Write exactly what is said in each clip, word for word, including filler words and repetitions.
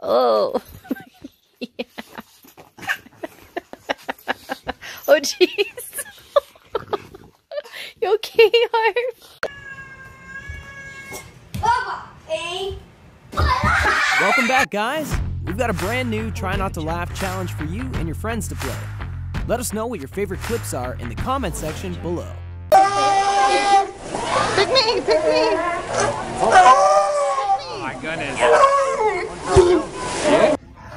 Oh. Yeah. Oh, jeez. You okay, Harv? Welcome back, guys. We've got a brand new Try Not to Laugh challenge for you and your friends to play. Let us know what your favorite clips are in the comment section below. Pick me, pick me. Oh my goodness. Yeah.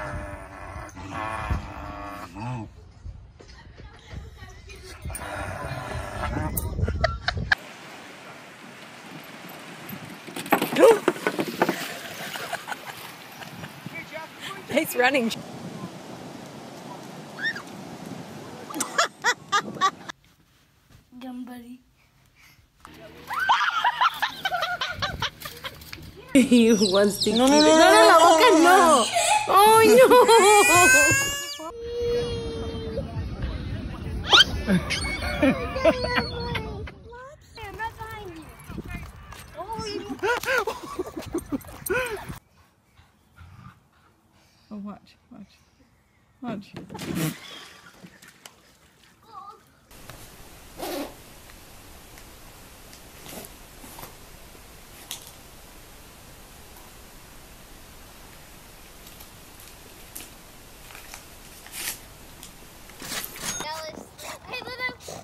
Nice running. Gum buddy. You one stick. No, no, no, no, no, no, okay, no. Oh, I'm right behind you. Oh, you. Oh, watch, watch, watch. Hey, Lulu.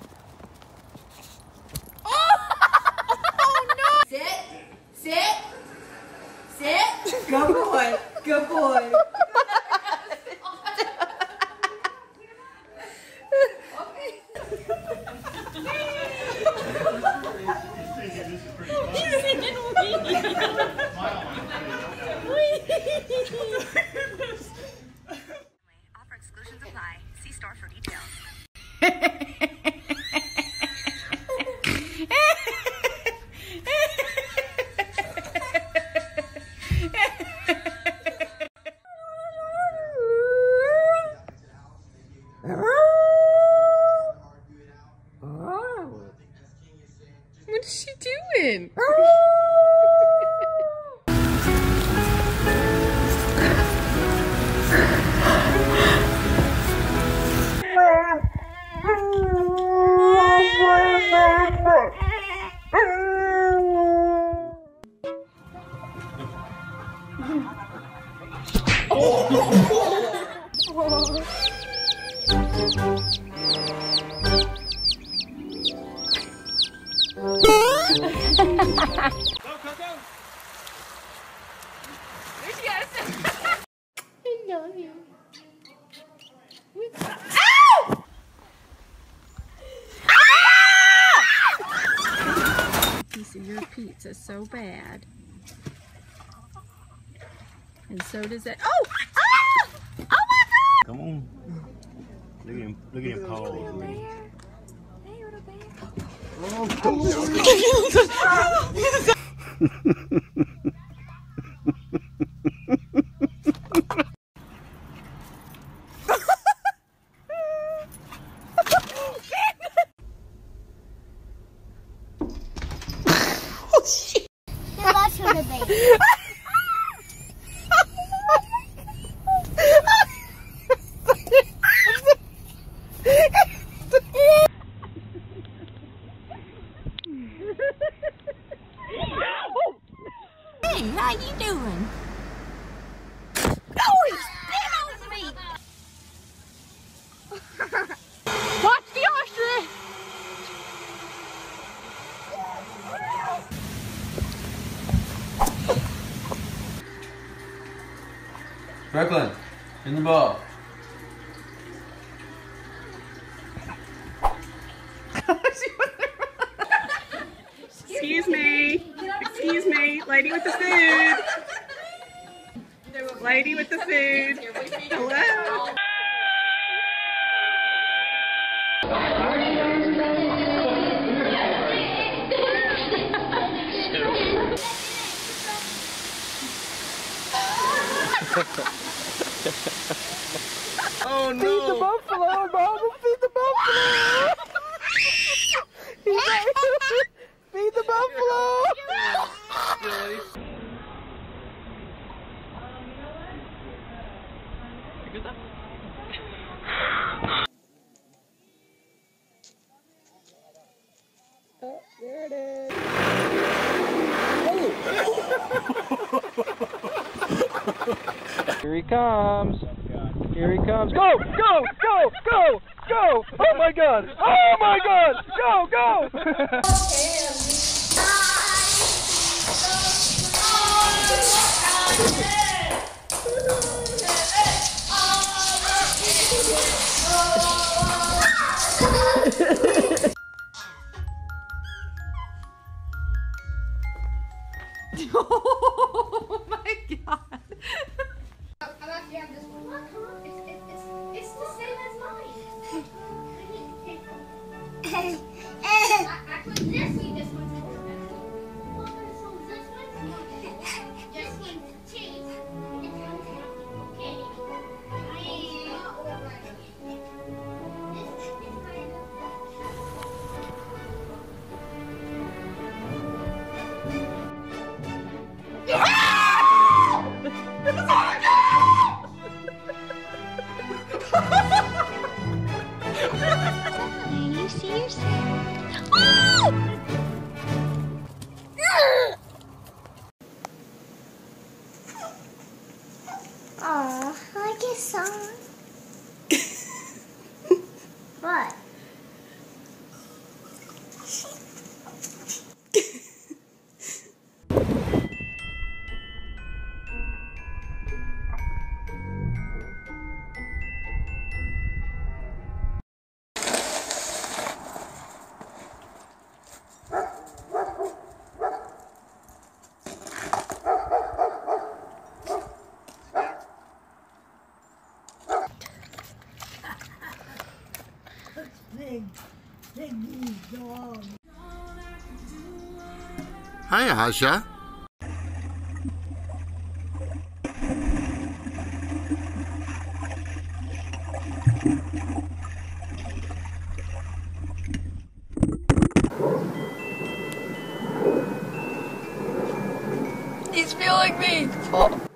Sit, sit, sit. Good boy, good boy. Offer exclusions apply. See store for details. what's she doing? I love you. Ow! Piece of your pizza so bad. And so does that. Oh! Ah! Oh my God! Come on. Look at him. Look at him pause. Man. Hey, little bear. Oh, shit. That's for the baby. Hey, how you doing? Oh, he spit on me. Watch the ostrich! Brooklyn, in the ball. Excuse me. Excuse me. Lady with the food. Lady with the food. Hello. Oh no! Feed the buffalo, Mama! Feed the buffalo! Feed the buffalo! Oh, there it is. Here he comes. Here he comes. Go! Go! Go! Go! Go! Oh my god! Oh my god! Go! Go! Oh my god. I'm actually on this one. Look, come on. It's, it, it's, it's the same as mine. Actually, this one, this one's better. Oh, so this one's this one's cheese. Okay. I not over. This is kind of. You see yourself. Aw, I like his song. What? Hi, Asha. He's feeling me. Oh.